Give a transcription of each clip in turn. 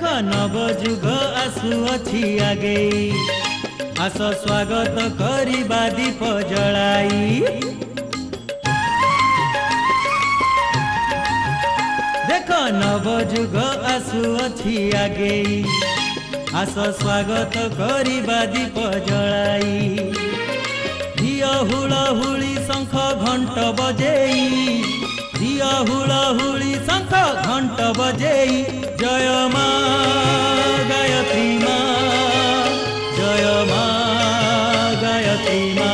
नव जुग आसुअछि आगे आस स्वागत करिबा दीप जलाई। देख नव जुग आसुअछि आगे आस स्वागत करिबा दीप जलाई। दिया हुलाहुली शंख घंट बजेई दिया हुलाहुली शंख घंट बजेई। जय मां गायत्री मां जय मां गायत्री मां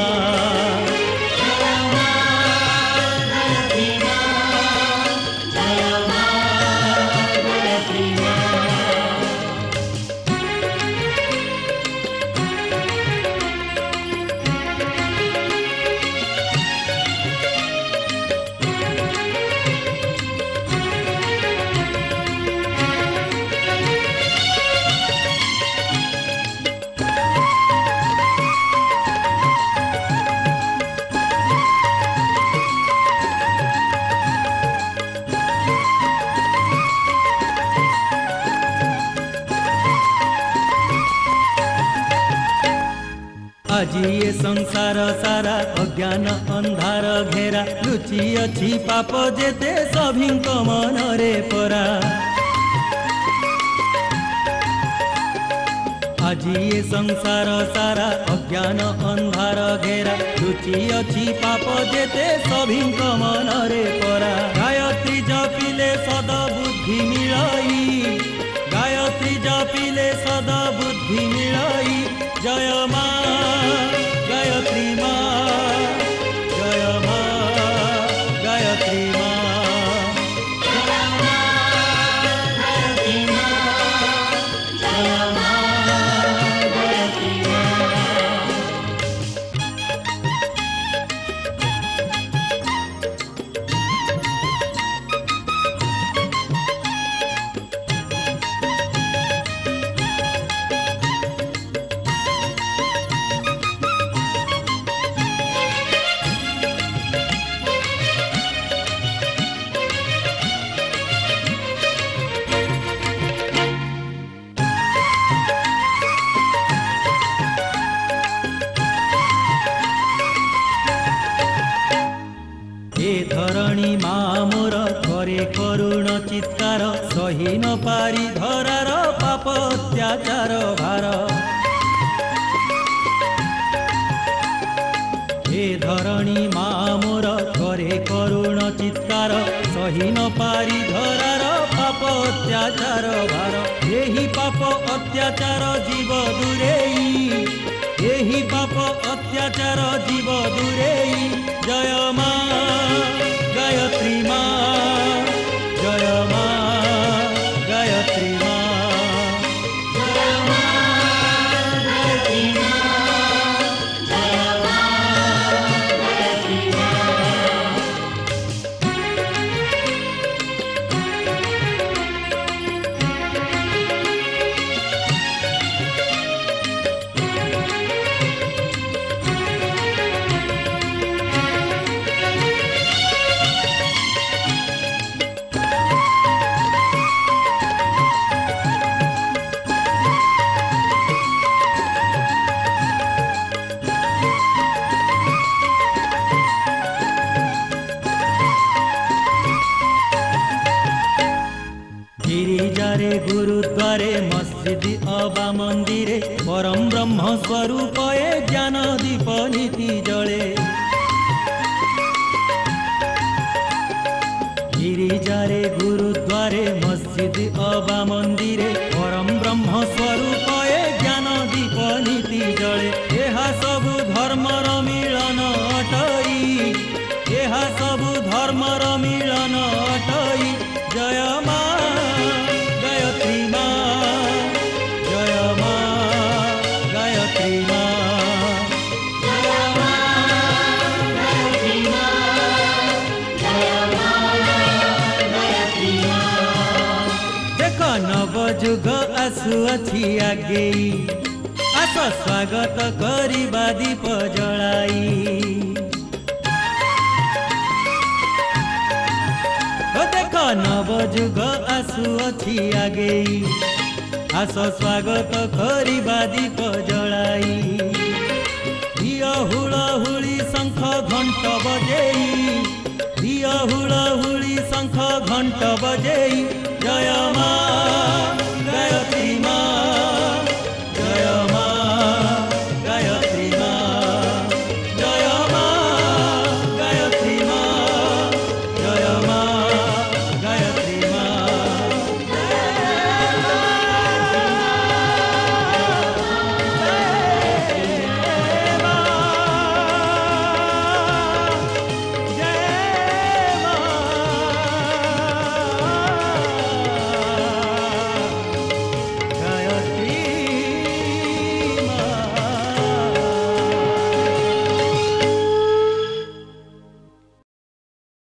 आजी ये संसार सारा अज्ञान अंधार घेरा लुचि अछि पाप जेते सभिंक मनरे परा। आजी ये संसार सारा अज्ञान अंधार घेरा लुचि अछि पाप जेते सभिंक मनरे परा। गायत्री जपिले सदा बुद्धि मिलाई गायत्री जपिले सदा बुद्धि मिलाई। जय मां गायत्री मां जय मां गायत्री मां जय मां गायत्री मां जय मां गायत्री मां। धरणी माँ मोर करे करुण चित्कार सही न पारी धरार पाप अत्याचार भार। हे धरणी माँ मोर करे करुण चित्कार सही न पारी धरार पाप अत्याचार भार। यही पाप अत्याचार जीव दूरेई यही पाप अत्याचार जीव दूरेई। जय मां गायत्री मां जय मां गायत्री मां जय मां गायत्री मां जय मां गायत्री मां। गिरिजारे गुरुद्वारे मस्जिद अबा मंदिरे परम ब्रह्म स्वरूप ज्ञान दीप नीति जले। गिरिजारे गुरुद्वारे मस्जिद अबा मंदिरे परम ब्रह्म स्वरूप ज्ञान दीप नीति जले। एहा सबु धर्मर मिलन अटई एहा सबु धर्मर मिलन अटई। जय मां गायत्री मां जय मां गायत्री मां जय मां गायत्री मां जय मां गायत्री मां। देख नव जुग आसुअछि आगे आस स्वागत करिबा दीप जलाई। देख नव जुग आसुअछि आगे आस स्वागत करिबा दीप जलाई दिय हुलहुली शंख घंट बजेई दिय हुलहुली शंख घंट बजेई जय मा।